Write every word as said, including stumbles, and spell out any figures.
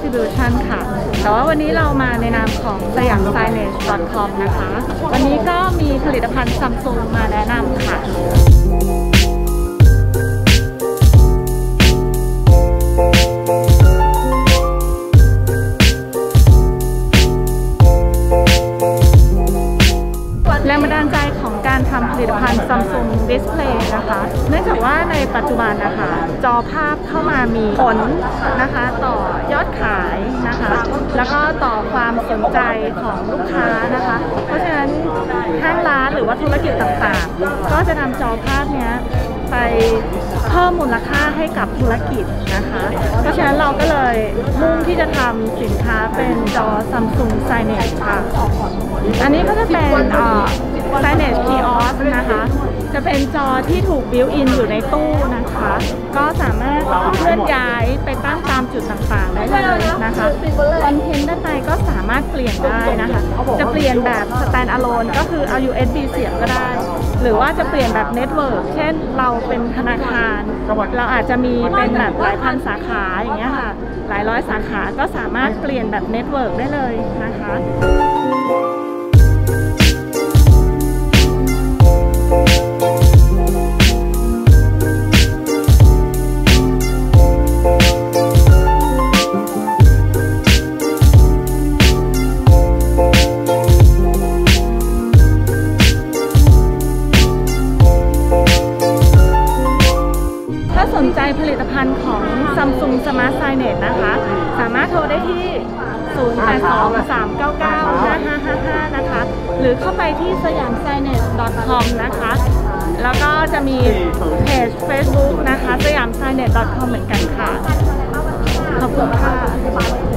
Distribution ค่ะแต่ว่าวันนี้เรามาในนามของสยาม ไซเนจ ดอท คอม นะคะวันนี้ก็มีผลิตภัณฑ์ Samsung มาแนะนำค่ะแรงบันดาลใจของการทำผลิตภัณฑ์ Samsung Display นะคะเนื่องจากว่าในปัจจุบันนะคะจอภาพเข้ามามีผลนะคะต่อยอดขายนะคะแล้วก็ต่อความสนใจของลูกค้านะคะเพราะฉะนั้นห้างร้านหรือว่าธุรกิจต่างๆก็จะนำจอภาพนี้ไปเพิ่มมูลค่าให้กับธุรกิจนะคะเพราะฉะนั้นเราก็เลยมุ่งที่จะทำสินค้าเป็นจอ Samsung Signage ค่ะอันนี้ก็จะเป็นSignage Kiosk นะคะจะเป็นจอที่ถูกบิวอินอยู่ในตู้นะคะก็สามารถเคลื่อนย้ายไปตั้งตามจุดต่างๆได้เลยนะคะคอนเทนต์ด้านในก็สามารถเปลี่ยนได้นะคะจะเปลี่ยนแบบ Stand Alone ก็คือเอา ยู เอส บี เสียบก็ได้หรือว่าจะเปลี่ยนแบบ Network เช่นเราเป็นธนาคารเราอาจจะมีเป็นแบบหลายพันสาขาอย่างเงี้ยค่ะหลายร้อยสาขาก็สามารถเปลี่ยนแบบ Network ได้เลยนะคะถ้าสนใจผลิตภัณฑ์ของ Samsung Smart Signage นะคะสามารถโทรได้ที่ ศูนย์ แปด สอง สาม เก้า เก้า ห้า ห้า ห้า ห้า นะคะหรือเข้าไปที่สยาม ไซเนจ ดอท คอม นะคะแล้วก็จะมีเพจ Facebook นะคะสยาม ไซเนจ ดอท คอม เหมือนกันค่ะขอบคุณค่ะ